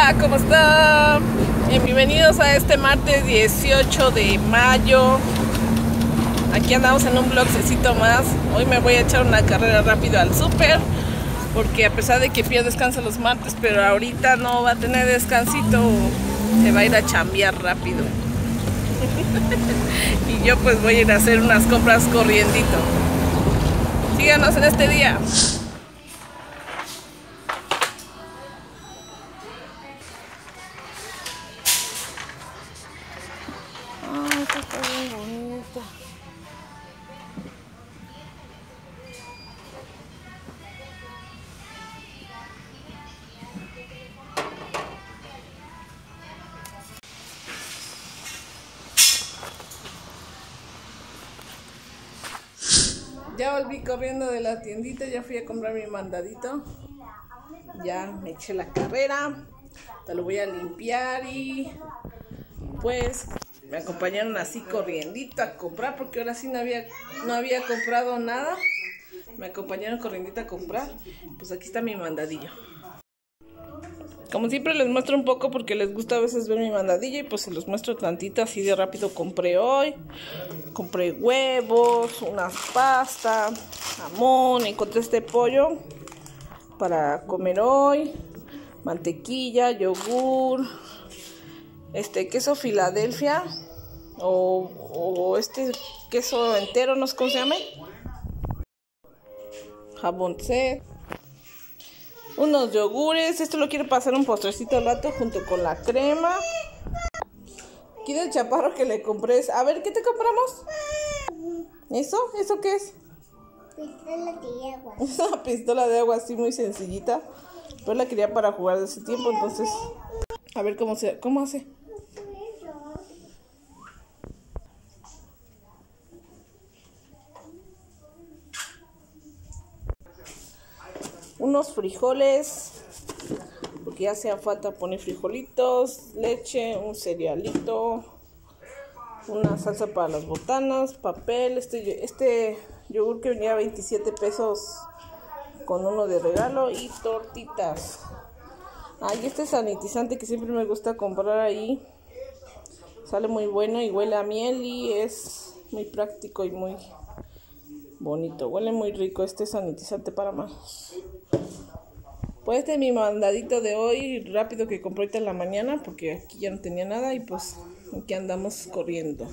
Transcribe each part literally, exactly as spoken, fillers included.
Hola, ¿cómo están? Bienvenidos a este martes dieciocho de mayo. Aquí andamos en un vlogcito más. Hoy me voy a echar una carrera rápido al súper, porque a pesar de que Pía descansa los martes, pero ahorita no va a tener descansito, se va a ir a chambear rápido. Y yo pues voy a ir a hacer unas compras corriendito. Síganos en este día. Ah, esta está bien bonita. Ya volví corriendo de la tiendita, ya fui a comprar mi mandadito. Ya me eché la carrera, te lo voy a limpiar y pues me acompañaron así corriendito a comprar, porque ahora sí no había, no había comprado nada. Me acompañaron corriendito a comprar. Pues aquí está mi mandadillo. Como siempre les muestro un poco porque les gusta a veces ver mi mandadillo, y pues se los muestro tantito así de rápido. Compré hoy, compré huevos, unas pastas, jamón, encontré este pollo para comer hoy, mantequilla, yogur, este queso Filadelfia o, o este queso entero, no sé cómo se llama, jabón C, unos yogures. Esto lo quiero pasar un postrecito al rato junto con la crema. Quiero el chaparro que le compré. A ver, ¿qué te compramos? ¿Eso? ¿Eso qué es? Pistola de agua. Una pistola de agua así muy sencillita, pero la quería para jugar de ese tiempo, entonces a ver cómo se cómo hace. Unos frijoles, porque ya hacía falta poner frijolitos, leche, un cerealito, una salsa para las botanas, papel, este, este yogur que venía a veintisiete pesos con uno de regalo, y tortitas. Ay, ah, este sanitizante que siempre me gusta comprar ahí, sale muy bueno y huele a miel y es muy práctico y muy bonito. Huele muy rico este sanitizante para manos. Pues este es mi mandadito de hoy rápido que compré ahorita en la mañana, porque aquí ya no tenía nada y pues aquí andamos corriendo.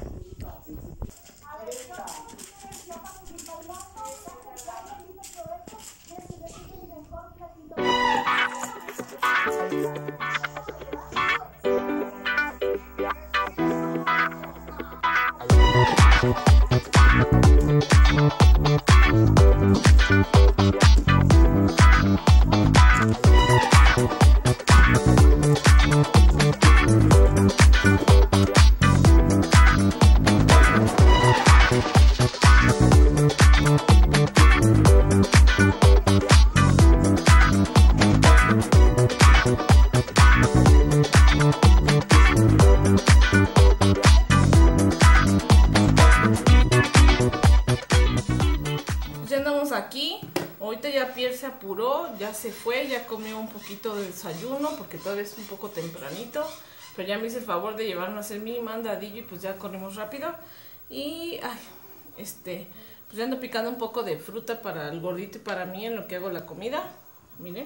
Ya andamos aquí. Ahorita ya Pierre se apuró, ya se fue, ya comió un poquito de desayuno porque todavía es un poco tempranito, pero ya me hizo el favor de llevarme a hacer mi mandadillo y pues ya corrimos rápido. Y ay, este, pues ya ando picando un poco de fruta para el gordito y para mí en lo que hago la comida. Miren,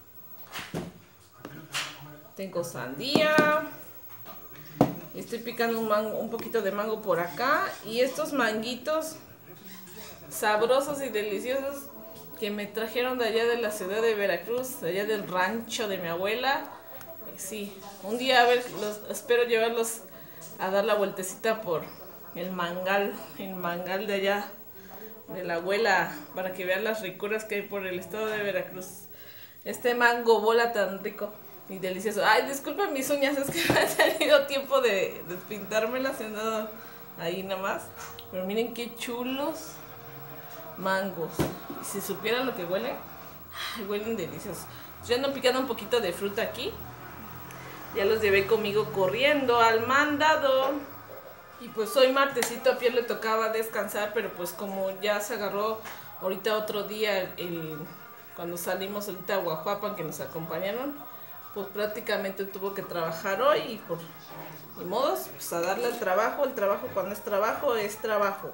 tengo sandía, estoy picando un, mango, un poquito de mango por acá, y estos manguitos sabrosos y deliciosos que me trajeron de allá de la ciudad de Veracruz, de allá del rancho de mi abuela. Sí, un día a ver, los, espero llevarlos a dar la vueltecita por el mangal, el mangal de allá de la abuela, para que vean las ricuras que hay por el estado de Veracruz. Este mango bola tan rico y delicioso. Ay, disculpen mis uñas, es que no he tenido tiempo de despintármelas, he andado ahí nada más. Pero miren qué chulos mangos. Y si supieran lo que huelen, ay, huelen deliciosos. Yo ando picando un poquito de fruta aquí. Ya los llevé conmigo corriendo al mandado. Y pues hoy martesito a Pierre le tocaba descansar, pero pues como ya se agarró ahorita otro día el, cuando salimos ahorita a Guajuapan, que nos acompañaron, pues prácticamente tuvo que trabajar hoy y por ni modos, pues a darle el trabajo. El trabajo cuando es trabajo es trabajo.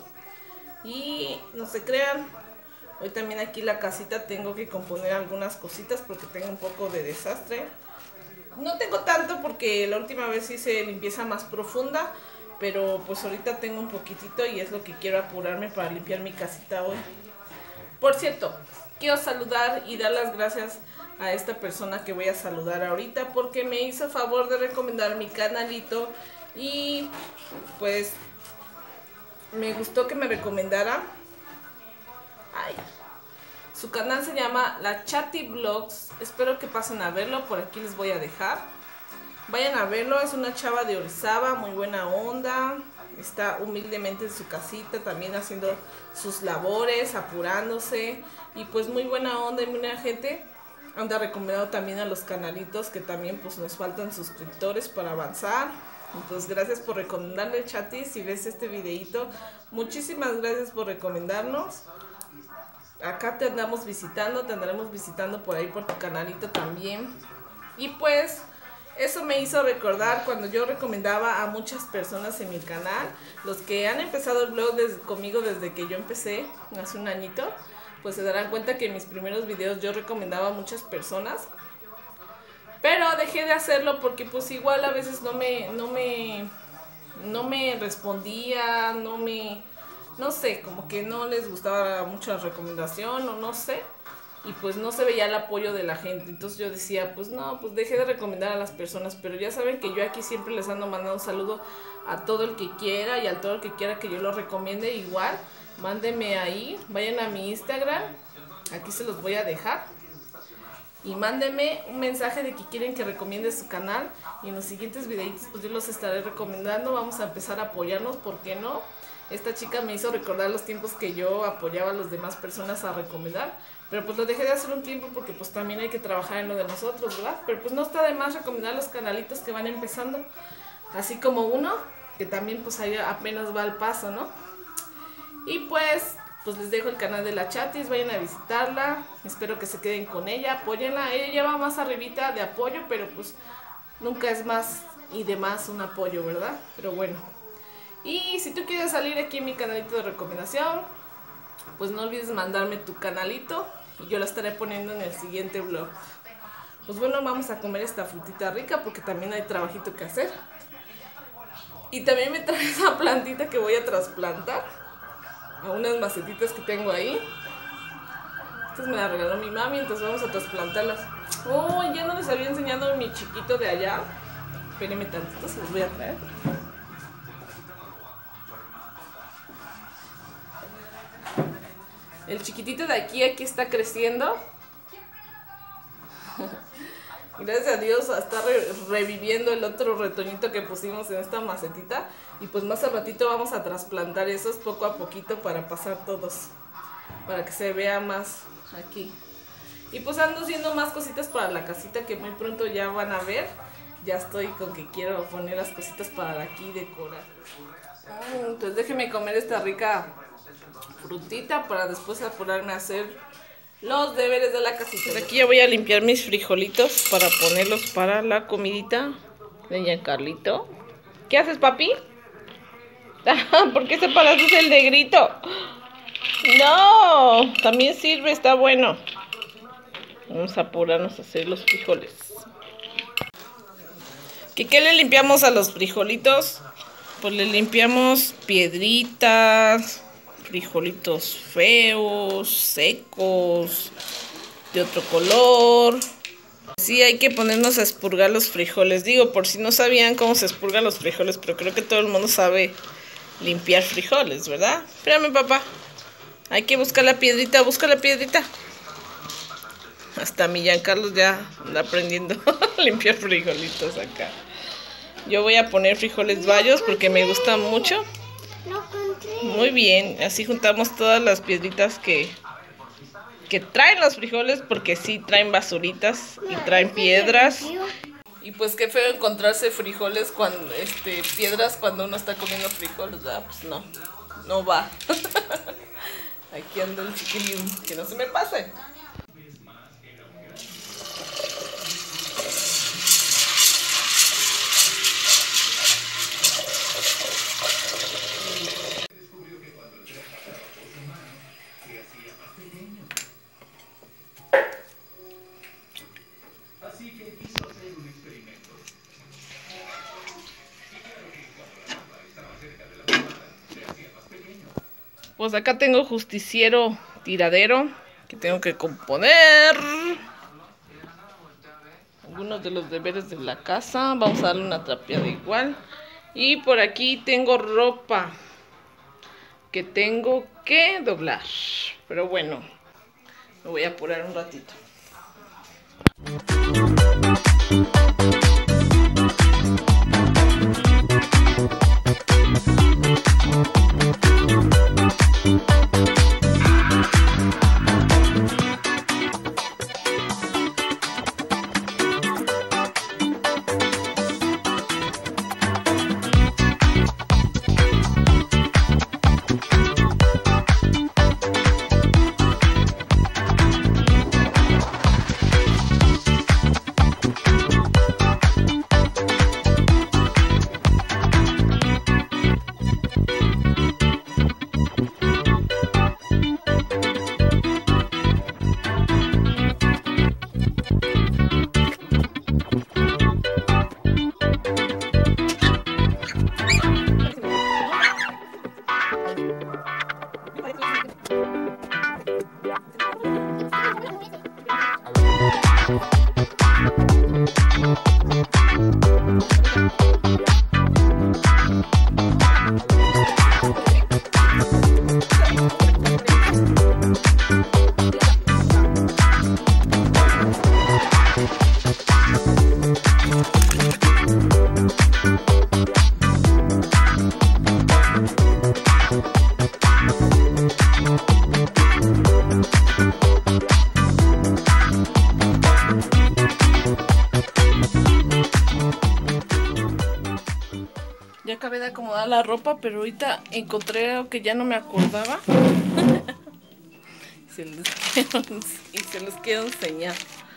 Y no se crean, hoy también aquí la casita tengo que componer algunas cositas porque tengo un poco de desastre. No tengo tanto porque la última vez hice limpieza más profunda, pero pues ahorita tengo un poquitito y es lo que quiero apurarme para limpiar mi casita hoy. Por cierto, quiero saludar y dar las gracias a esta persona que voy a saludar ahorita porque me hizo favor de recomendar mi canalito y pues me gustó que me recomendara. Ay, su canal se llama La Chati Vlogs. Espero que pasen a verlo, por aquí les voy a dejar. Vayan a verlo, es una chava de Orizaba, muy buena onda. Está humildemente en su casita, también haciendo sus labores, apurándose. Y pues muy buena onda y muy buena gente. Anda recomendado también a los canalitos que también pues nos faltan suscriptores para avanzar. Entonces gracias por recomendarle, Chati, si ves este videito. Muchísimas gracias por recomendarnos. Acá te andamos visitando, te andaremos visitando por ahí por tu canalito también. Y pues eso me hizo recordar cuando yo recomendaba a muchas personas en mi canal. Los que han empezado el blog desde, conmigo desde que yo empecé, hace un añito, pues se darán cuenta que en mis primeros videos yo recomendaba a muchas personas. Pero dejé de hacerlo porque pues igual a veces no me, no me, no me respondía, no me, no sé, como que no les gustaba mucho la recomendación o no sé. Y pues no se veía el apoyo de la gente. Entonces yo decía, pues no, pues dejé de recomendar a las personas. Pero ya saben que yo aquí siempre les ando mandando un saludo a todo el que quiera y a todo el que quiera que yo lo recomiende. Igual, mándenme ahí, vayan a mi Instagram, aquí se los voy a dejar. Y mándenme un mensaje de que quieren que recomiende su canal. Y en los siguientes videitos pues yo los estaré recomendando. Vamos a empezar a apoyarnos, ¿por qué no? Esta chica me hizo recordar los tiempos que yo apoyaba a las demás personas a recomendar. Pero pues lo dejé de hacer un tiempo porque pues también hay que trabajar en lo de nosotros, ¿verdad? Pero pues no está de más recomendar los canalitos que van empezando. Así como uno, que también pues ahí apenas va al paso, ¿no? Y pues... pues les dejo el canal de la Chatis, vayan a visitarla, espero que se queden con ella, apóyenla, ella va más arribita de apoyo, pero pues nunca es más y de más un apoyo, ¿verdad? Pero bueno, y si tú quieres salir aquí en mi canalito de recomendación, pues no olvides mandarme tu canalito y yo la estaré poniendo en el siguiente vlog. Pues bueno, vamos a comer esta frutita rica porque también hay trabajito que hacer. Y también me trae esa plantita que voy a trasplantar a unas macetitas que tengo ahí. Estas me las regaló mi mami, entonces vamos a trasplantarlas. Oh, ya no les había enseñado a mi chiquito de allá. Espérenme tantito, se los voy a traer. El chiquitito de aquí, aquí está creciendo. Gracias a Dios está re reviviendo el otro retoñito que pusimos en esta macetita. Y pues más al ratito vamos a trasplantar esos poco a poquito para pasar todos, para que se vea más aquí. Y pues ando haciendo más cositas para la casita que muy pronto ya van a ver. Ya estoy con que quiero poner las cositas para aquí decorar. Entonces déjenme comer esta rica frutita para después apurarme a hacer los deberes de la casita. Aquí ya voy a limpiar mis frijolitos para ponerlos para la comidita de Giancarlito. ¿Qué haces, papi? ¿Por qué separaste el negrito? No, también sirve, está bueno. Vamos a apurarnos a hacer los frijoles. ¿Qué, qué le limpiamos a los frijolitos? Pues le limpiamos piedritas, frijolitos feos, secos, de otro color. Sí, hay que ponernos a expurgar los frijoles. Digo, por si no sabían cómo se expurgan los frijoles, pero creo que todo el mundo sabe limpiar frijoles, ¿verdad? Espérame, papá. Hay que buscar la piedrita, busca la piedrita. Hasta mi Giancarlo ya anda aprendiendo a limpiar frijolitos acá. Yo voy a poner frijoles bayos porque me gustan mucho. Muy bien, así juntamos todas las piedritas que, que traen los frijoles, porque sí traen basuritas y traen piedras. Y pues qué feo encontrarse frijoles cuando, este, piedras cuando uno está comiendo frijoles, ¿verdad? Pues no, no va. Aquí anda el chiquilín, que no se me pase. Pues acá tengo justiciero tiradero que tengo que componer. Algunos de los deberes de la casa. Vamos a darle una trapeada igual. Y por aquí tengo ropa que tengo que doblar. Pero bueno, me voy a apurar un ratito. Ya acabé de acomodar la ropa, pero ahorita encontré algo que ya no me acordaba. se los quiero, y se los quiero enseñar.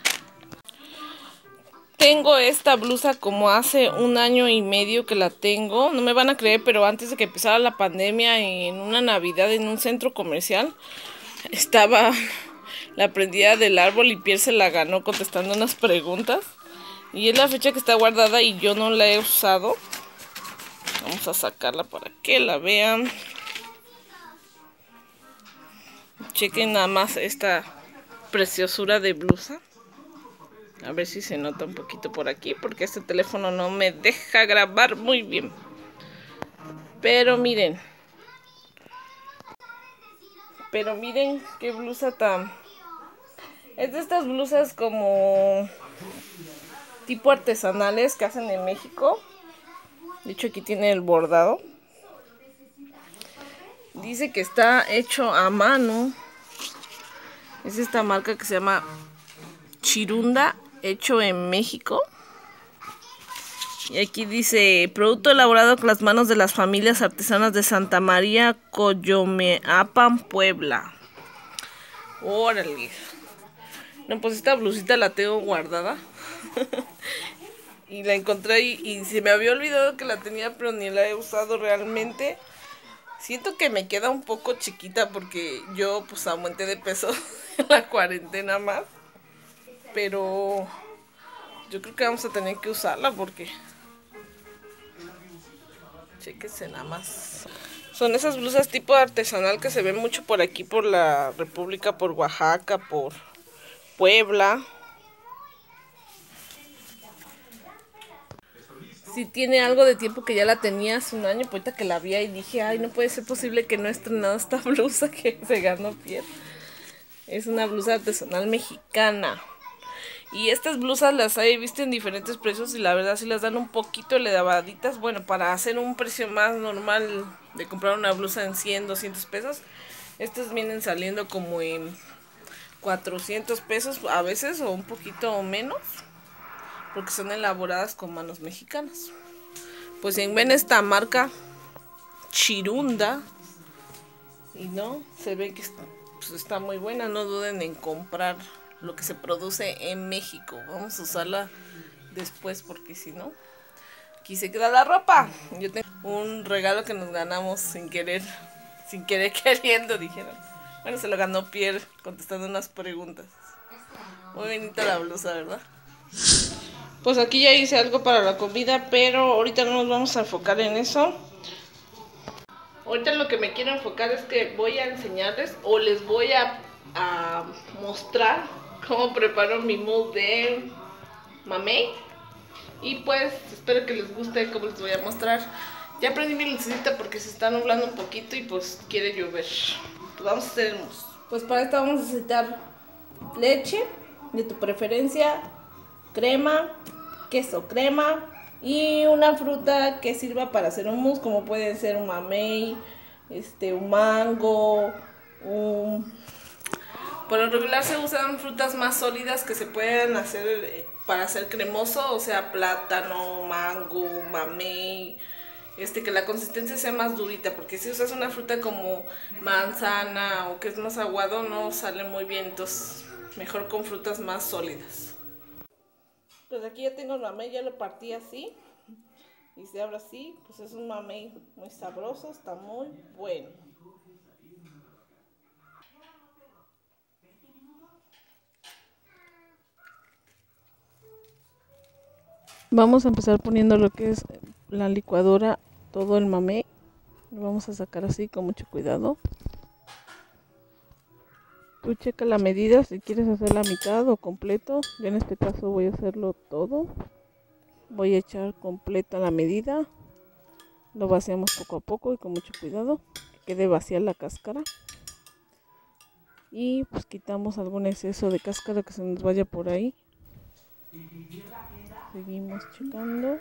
Tengo esta blusa como hace un año y medio que la tengo. No me van a creer, pero antes de que empezara la pandemia, en una Navidad en un centro comercial, estaba la prendida del árbol y Pierre se la ganó contestando unas preguntas. Y es la fecha que está guardada y yo no la he usado. Vamos a sacarla para que la vean. Chequen nada más esta preciosura de blusa. A ver si se nota un poquito por aquí, porque este teléfono no me deja grabar muy bien. Pero miren. Pero miren qué blusa tan... Es de estas blusas como tipo artesanales que hacen en México. De hecho aquí tiene el bordado. Dice que está hecho a mano. Es esta marca que se llama Chirunda, hecho en México. Y aquí dice, producto elaborado con las manos de las familias artesanas de Santa María, Coyomeapan, Puebla. Órale. No, pues esta blusita la tengo guardada. Y la encontré y, y se me había olvidado que la tenía, pero ni la he usado realmente. Siento que me queda un poco chiquita porque yo pues aumenté de peso en la cuarentena más. Pero yo creo que vamos a tener que usarla porque... Chéquense nada más. Son esas blusas tipo artesanal que se ven mucho por aquí, por la República, por Oaxaca, por Puebla. Si tiene algo de tiempo que ya la tenía hace un año, pues ahorita que la vi y dije, ay, no puede ser posible que no he estrenado esta blusa que se ganó Pierre. Es una blusa artesanal mexicana. Y estas blusas las he visto en diferentes precios y la verdad sí las dan un poquito elevaditas. Bueno, para hacer un precio más normal de comprar una blusa en cien, doscientos pesos, estas vienen saliendo como en cuatrocientos pesos a veces o un poquito menos. Porque son elaboradas con manos mexicanas. Pues si ven esta marca Chirunda y no, se ve que está, pues está muy buena. No duden en comprar lo que se produce en México. Vamos a usarla después porque si no, aquí se queda la ropa. Yo tengo un regalo que nos ganamos sin querer, sin querer queriendo, dijeron. Bueno, se lo ganó Pierre contestando unas preguntas. Muy bonita la blusa, ¿verdad? Pues aquí ya hice algo para la comida, pero ahorita no nos vamos a enfocar en eso. Ahorita lo que me quiero enfocar es que voy a enseñarles o les voy a, a mostrar cómo preparo mi mousse de mamey. Y pues espero que les guste cómo les voy a mostrar. Ya prendí mi lucecita porque se está nublando un poquito y pues quiere llover. Pues vamos a hacer el mousse. Pues para esto vamos a necesitar leche de tu preferencia, crema, queso crema y una fruta que sirva para hacer un mousse, como puede ser un mamey, este, un mango, un... Por lo regular se usan frutas más sólidas que se pueden hacer para hacer cremoso, o sea, plátano, mango, mamey, este, que la consistencia sea más durita, porque si usas una fruta como manzana o que es más aguado no sale muy bien, entonces mejor con frutas más sólidas. Pues aquí ya tengo el mamey, ya lo partí así y se abre así, pues es un mamey muy sabroso, está muy bueno. Vamos a empezar poniendo lo que es la licuadora, todo el mamey. Lo vamos a sacar así con mucho cuidado. Tú checa la medida si quieres hacer la mitad o completo. Yo en este caso voy a hacerlo todo. Voy a echar completa la medida. Lo vaciamos poco a poco y con mucho cuidado. Que quede vacía la cáscara. Y pues quitamos algún exceso de cáscara que se nos vaya por ahí. Seguimos checando.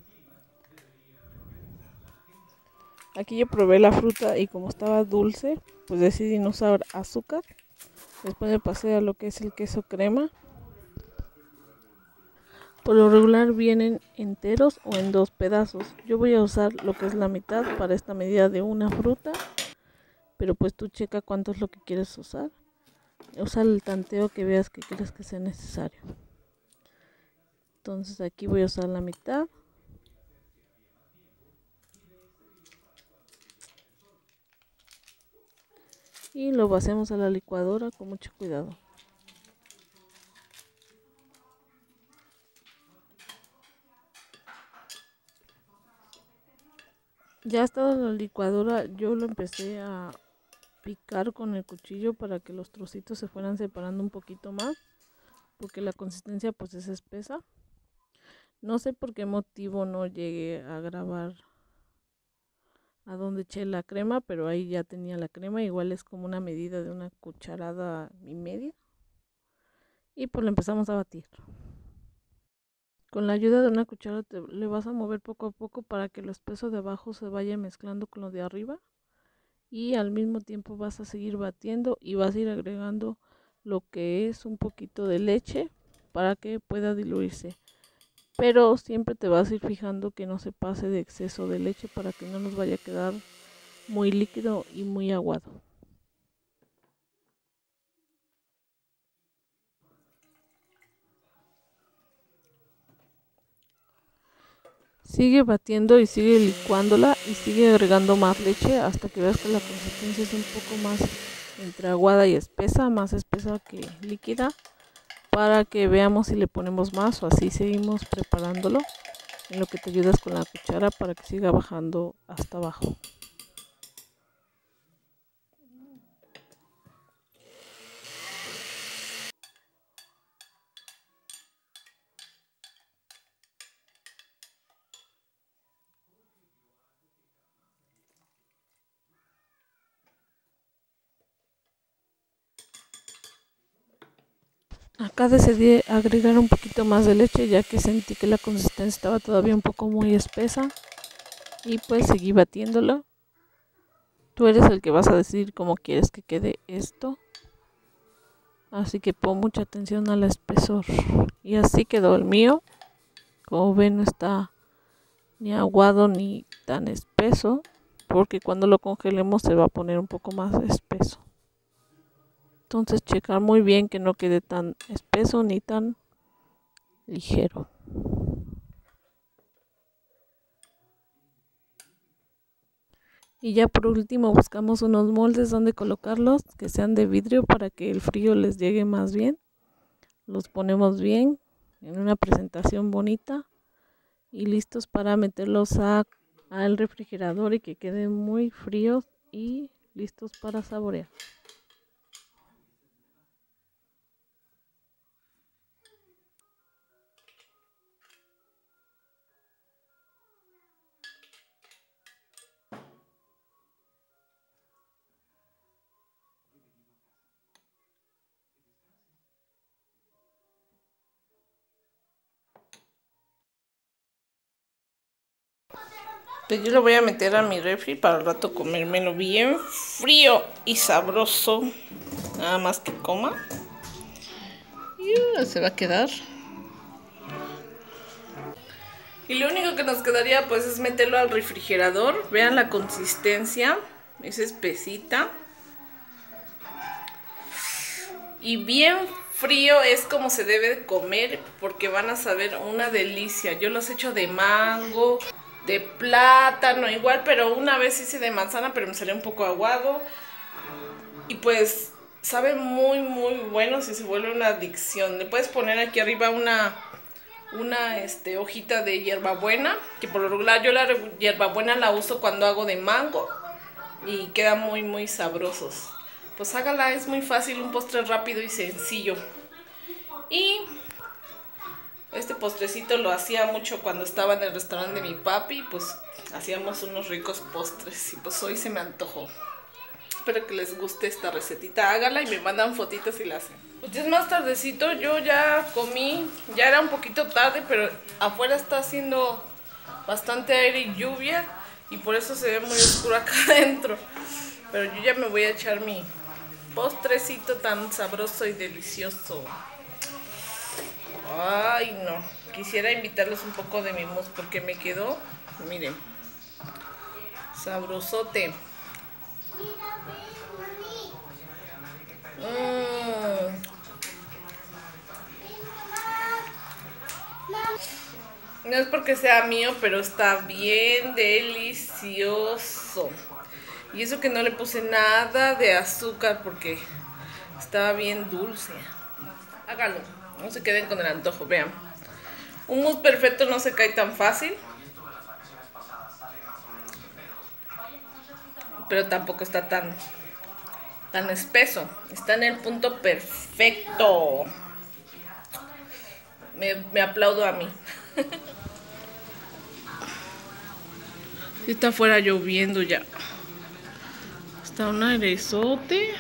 Aquí yo probé la fruta y como estaba dulce, pues decidí no usar azúcar. Después me pasé a lo que es el queso crema. Por lo regular vienen enteros o en dos pedazos. Yo voy a usar lo que es la mitad para esta medida de una fruta. Pero pues tú checa cuánto es lo que quieres usar. Usa el tanteo que veas que crees que sea necesario. Entonces aquí voy a usar la mitad. Y lo vaciamos a la licuadora con mucho cuidado. Ya estaba en la licuadora, yo lo empecé a picar con el cuchillo para que los trocitos se fueran separando un poquito más, porque la consistencia pues es espesa. No sé por qué motivo no llegué a grabar a donde eché la crema, pero ahí ya tenía la crema, igual es como una medida de una cucharada y media. Y pues lo empezamos a batir. Con la ayuda de una cuchara te, le vas a mover poco a poco para que lo espeso de abajo se vaya mezclando con lo de arriba. Y al mismo tiempo vas a seguir batiendo y vas a ir agregando lo que es un poquito de leche para que pueda diluirse. Pero siempre te vas a ir fijando que no se pase de exceso de leche para que no nos vaya a quedar muy líquido y muy aguado. Sigue batiendo y sigue licuándola y sigue agregando más leche hasta que veas que la consistencia es un poco más entre aguada y espesa, más espesa que líquida, para que veamos si le ponemos más o así seguimos preparándolo en lo que te ayudas con la cuchara para que siga bajando hasta abajo. Acá decidí agregar un poquito más de leche ya que sentí que la consistencia estaba todavía un poco muy espesa y pues seguí batiéndolo. Tú eres el que vas a decidir cómo quieres que quede esto, así que pon mucha atención al espesor. Y así quedó el mío. Como ven, no está ni aguado ni tan espeso, porque cuando lo congelemos se va a poner un poco más espeso. Entonces checar muy bien que no quede tan espeso ni tan ligero. Y ya por último buscamos unos moldes donde colocarlos que sean de vidrio para que el frío les llegue más bien. Los ponemos bien en una presentación bonita y listos para meterlos a al refrigerador y que queden muy fríos y listos para saborear. Pues yo lo voy a meter a mi refri para el rato comérmelo bien frío y sabroso. Nada más que coma. Y uh, se va a quedar. Y lo único que nos quedaría pues es meterlo al refrigerador. Vean la consistencia. Es espesita. Y bien frío es como se debe de comer porque van a saber una delicia. Yo los he hecho de mango, de plátano igual, pero una vez hice de manzana, pero me salió un poco aguado. Y pues sabe muy muy bueno si se vuelve una adicción. Le puedes poner aquí arriba una, una este, hojita de hierbabuena, que por lo regular yo la hierbabuena la uso cuando hago de mango y queda muy muy sabrosos. Pues hágala, es muy fácil, un postre rápido y sencillo. Y este postrecito lo hacía mucho cuando estaba en el restaurante de mi papi, pues hacíamos unos ricos postres y pues hoy se me antojó. Espero que les guste esta recetita, hágala y me mandan fotitos si la hacen. Pues ya es más tardecito, yo ya comí, ya era un poquito tarde, pero afuera está haciendo bastante aire y lluvia y por eso se ve muy oscuro acá adentro. Pero yo ya me voy a echar mi postrecito tan sabroso y delicioso. Ay, no. Quisiera invitarles un poco de mi mousse porque me quedó, miren, sabrosote. Mm. No es porque sea mío, pero está bien delicioso. Y eso que no le puse nada de azúcar porque estaba bien dulce. Hágalo, no se queden con el antojo, vean. Un mousse perfecto no se cae tan fácil. Pero tampoco está tan, tan espeso. Está en el punto perfecto. Me, me aplaudo a mí. Si está afuera lloviendo ya. Está un airezote.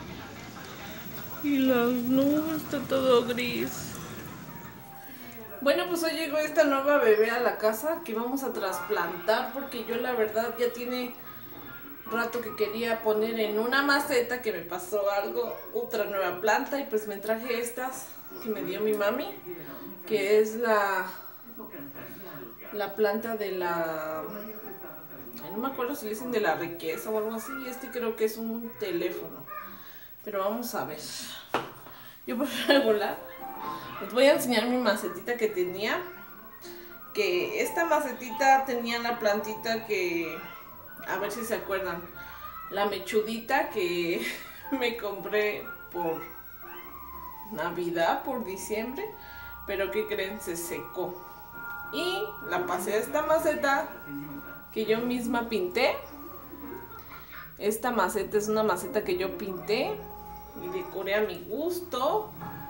Y las nubes, está todo gris. Bueno, pues hoy llegó esta nueva bebé a la casa que vamos a trasplantar porque yo la verdad ya tiene rato que quería poner en una maceta que me pasó algo, otra nueva planta y pues me traje estas que me dio mi mami, que es la la planta de la, ay, no me acuerdo si le dicen de la riqueza o algo así, y este creo que es un teléfono, pero vamos a ver. Yo por regular les voy a enseñar mi macetita que tenía, que esta macetita tenía la plantita que, a ver si se acuerdan, la mechudita que me compré por Navidad, por diciembre, pero ¿qué creen? Se secó. Y la pasé a esta maceta que yo misma pinté. Esta maceta es una maceta que yo pinté y decoré a mi gusto.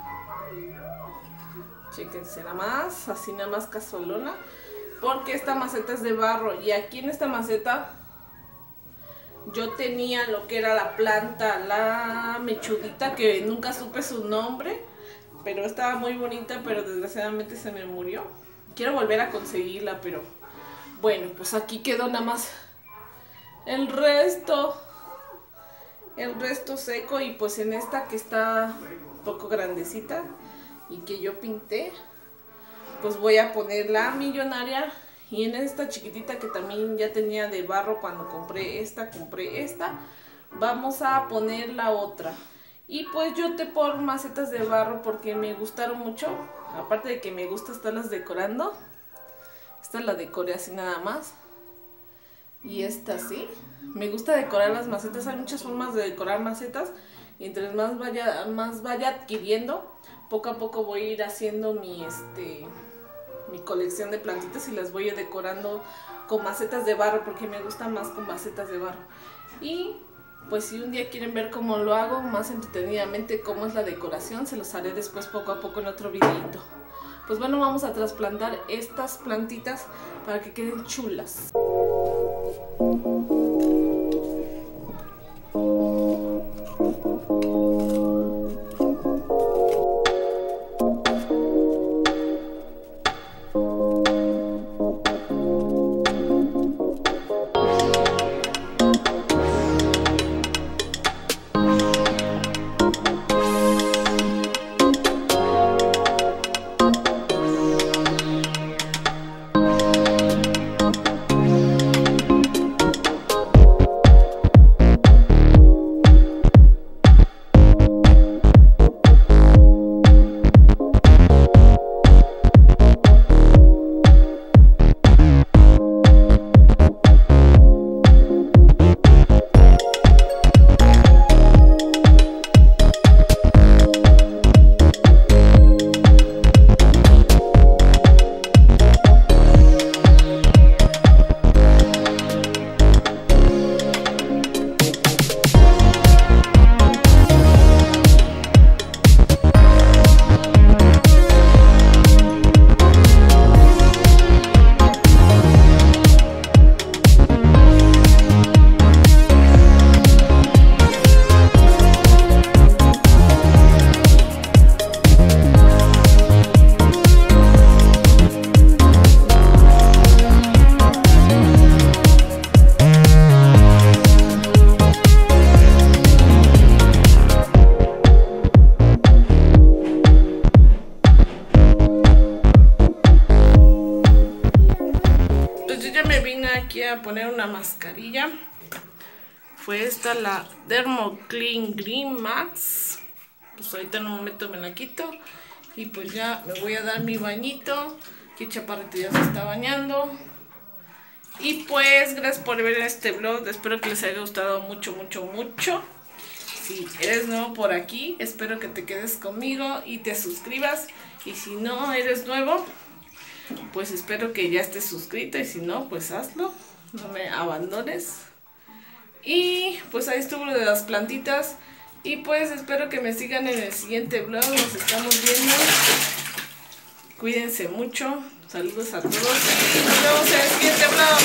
Chéquense nada más, así nada más casualona, porque esta maceta es de barro y aquí en esta maceta yo tenía lo que era la planta, la mechudita, que nunca supe su nombre, pero estaba muy bonita, pero desgraciadamente se me murió. Quiero volver a conseguirla, pero bueno, pues aquí quedó nada más el resto, el resto seco, y pues en esta que está un poco grandecita y que yo pinté, pues voy a poner la millonaria. Y en esta chiquitita que también ya tenía de barro cuando compré esta, compré esta, vamos a poner la otra. Y pues yo te pongo macetas de barro porque me gustaron mucho, aparte de que me gusta estarlas decorando. Esta la decoré así nada más, y esta sí. Me gusta decorar las macetas, hay muchas formas de decorar macetas, y entre más vaya, más vaya adquiriendo, poco a poco voy a ir haciendo mi, este, mi colección de plantitas y las voy a decorando con macetas de barro porque me gusta más con macetas de barro. Y pues si un día quieren ver cómo lo hago más entretenidamente, cómo es la decoración, se los haré después poco a poco en otro videito. Pues bueno, vamos a trasplantar estas plantitas para que queden chulas. A poner una mascarilla. Fue esta la Dermo Clean Green Max. Pues ahorita en un momento me la quito y pues ya me voy a dar mi bañito. Aquí Chaparrito ya se está bañando. Y pues gracias por ver este vlog. Espero que les haya gustado mucho, mucho, mucho. Si eres nuevo por aquí, espero que te quedes conmigo y te suscribas. Y si no eres nuevo, pues espero que ya estés suscrito. Y si no, pues hazlo. No me abandones. Y pues ahí estuvo lo de las plantitas. Y pues espero que me sigan en el siguiente vlog. Nos estamos viendo. Cuídense mucho. Saludos a todos. Nos vemos en el siguiente vlog.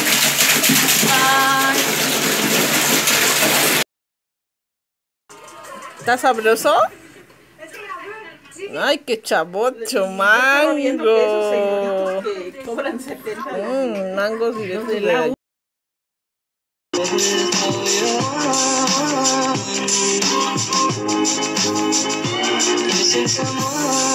Bye. ¿Está sabroso? Ay, qué chavocho, mango. Que cobran setenta. Mm, mangos directos de la... This is